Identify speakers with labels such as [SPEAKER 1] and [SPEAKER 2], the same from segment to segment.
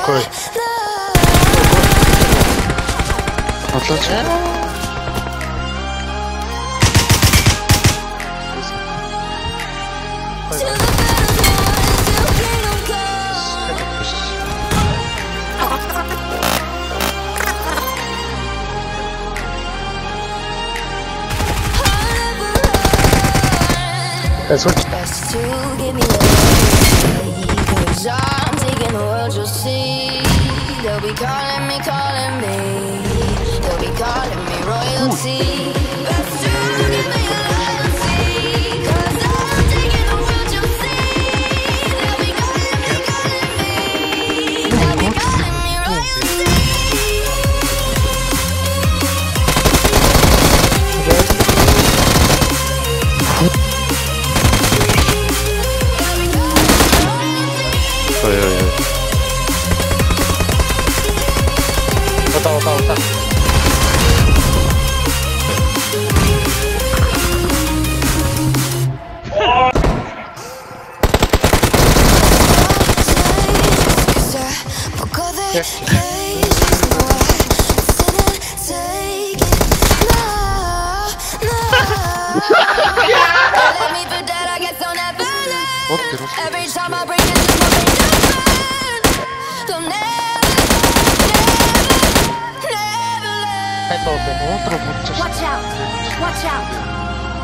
[SPEAKER 1] Окей. Отлично. That's what.
[SPEAKER 2] Best to give me a cause I'm taking the world, you'll see. They'll be calling me. They'll be calling me royalty. Best to give me a loyalty, cause I'm taking the world, you'll see. They'll be calling me. They'll be calling me royalty.
[SPEAKER 1] 왔다.
[SPEAKER 2] Every time I break it, just moving different. They'll never Watch out! Watch out!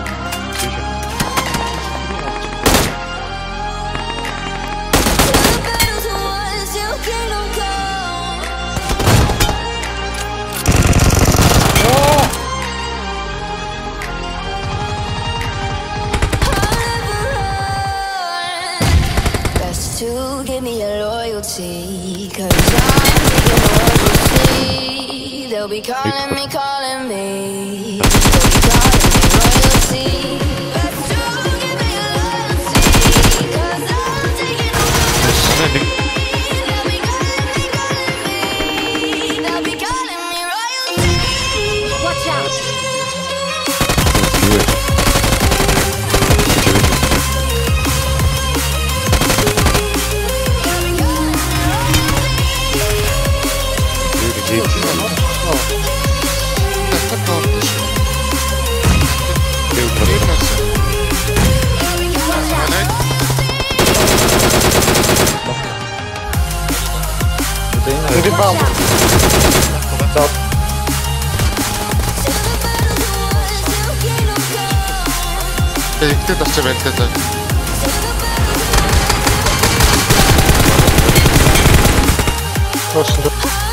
[SPEAKER 2] Best to give me a loyalty, cause I'm taking the world, you'll see. They'll be calling me. They'll be calling me royalty. Best to give me a loyalty, cause I'm taking the world. They'll be calling me royalty. Watch out!
[SPEAKER 1] Rebound. Top. Bekle da bekle. Olsun.